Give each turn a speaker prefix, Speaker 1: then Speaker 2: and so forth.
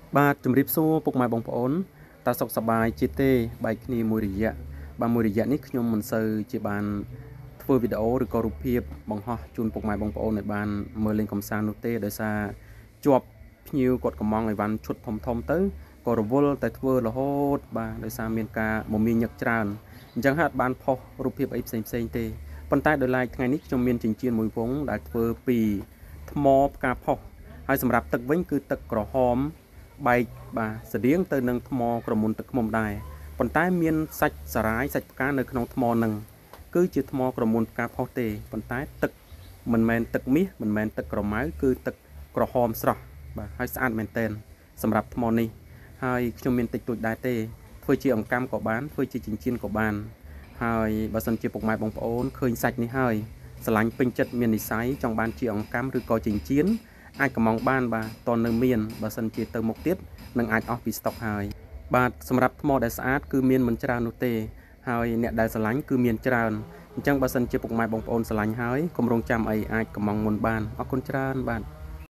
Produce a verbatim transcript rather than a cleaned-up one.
Speaker 1: បាទជំរាបសួរពុកម៉ែបងប្អូនតើសុខសប្បាយជាទេបែកគ្នាមួយរយៈបាទមួយរយៈនេះខ្ញុំមិនសូវជាបានធ្វើវីដេអូឬក៏រូបភាពបង្ហោះជូនពុកម៉ែបងប្អូនឲ្យបានមើលលេងកំសាន្តនោះទេដោយសារជាប់ភ្ញៀវគាត់កំងអីវ៉ាន់ឈុតធំធំទៅក៏រវល់តែធ្វើរហូតបាទដោយសារមានការមមាញឹកច្រើនអញ្ចឹងហាត់បានផុសរូបភាពអីផ្សេងផ្សេងទេប៉ុន្តែដោយឡែកថ្ងៃនេះខ្ញុំមានចិញ្ចៀនមួយវងដែលធ្វើពីថ្មផ្កាផុសហើយសម្រាប់ទឹកវិញគឺទឹកក្រហមបែកបាទស្តៀងទៅនឹងថ្មក្រមុនទឹកឃ្មុំដែរប៉ុន្តែមានសាច់សារាយសាច់ផ្កានៅក្នុងថ្មនឹងគឺជាថ្មក្រមុនផ្កាផុសទេប៉ុន្តែទឹកមិនមែនទឹកមាសមិនមែនទឹកក្រមៅគឺទឹកក្រហមស្រស់បាទហើយស្អាតមែនទែនសម្រាប់ថ្មនេះហើយខ្ញុំមានតិចតួចដែរទេធ្វើជាអង្កាំក៏បានធ្វើជាចិញ្ចៀនក៏បានហើយបើសិនជាពុកម៉ែបងប្អូនឃើញសាច់នេះហើយស្រឡាញ់ពេញចិត្តមាននិស្ស័យចង់បានជាអង្កាំឬក៏ចិញ្ចៀនអាចកំងបានបាទតនៅមានបើសិនជាទៅមុខទៀតនឹងអាចអស់ពីស្តុកហើយបាទសម្រាប់ថ្មដែលស្អាតគឺមានមិនច្រើននោះទេហើយអ្នកដែលស្រឡាញ់គឺមានច្រើនអញ្ចឹងបើសិនជាពុកម៉ែបងប្អូនស្រឡាញ់ហើយកុំរងចាំអីអាចកំងមុនបានអរគុណច្រើនបាទ